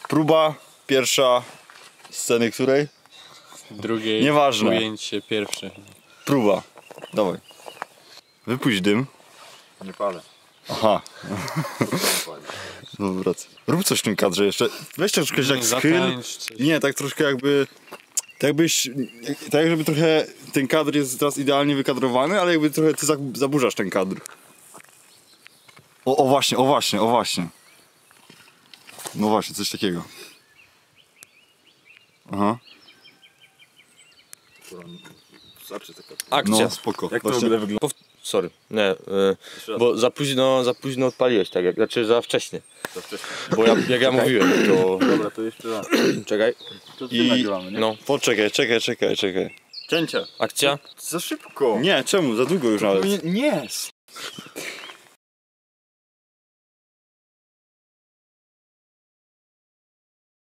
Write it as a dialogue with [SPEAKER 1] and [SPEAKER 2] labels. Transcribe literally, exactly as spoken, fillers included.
[SPEAKER 1] Próba pierwsza sceny której?
[SPEAKER 2] Drugiej.
[SPEAKER 1] Nieważne.
[SPEAKER 2] Ujęcie pierwsze.
[SPEAKER 1] Próba. Dawaj. Wypuść dym.
[SPEAKER 3] Nie palę.
[SPEAKER 1] Aha. No wracaj. Rób coś w tym kadrze jeszcze. Weź troszkę jak schyl.
[SPEAKER 2] Zatańcz coś.
[SPEAKER 1] Nie, tak troszkę jakby... Tak jakbyś... Tak jakby trochę ten kadr jest teraz idealnie wykadrowany, ale jakby trochę ty zaburzasz ten kadr. O, o właśnie, o właśnie, o właśnie. No właśnie, coś takiego. Aha.
[SPEAKER 3] Starczy taka.
[SPEAKER 4] Akcja.
[SPEAKER 1] No spoko.
[SPEAKER 3] Jak to w
[SPEAKER 1] Właśnie-
[SPEAKER 3] ogóle wygląda?
[SPEAKER 4] Pow- Sorry, nie, y, bo za późno, za późno odpaliłeś, tak jak, znaczy za wcześnie.
[SPEAKER 3] To wcześniej.
[SPEAKER 4] Bo ja, jak ja mówiłem, to...
[SPEAKER 3] Dobra, to jeszcze raz.
[SPEAKER 4] Czekaj,
[SPEAKER 3] To
[SPEAKER 1] I-
[SPEAKER 3] nagrywamy, nie?
[SPEAKER 4] no,
[SPEAKER 1] Poczekaj, czekaj, czekaj, czekaj.
[SPEAKER 3] Cięcia.
[SPEAKER 4] akcja.
[SPEAKER 3] Za szybko.
[SPEAKER 1] Nie, czemu? Za długo już nawet.
[SPEAKER 3] Nie. nie.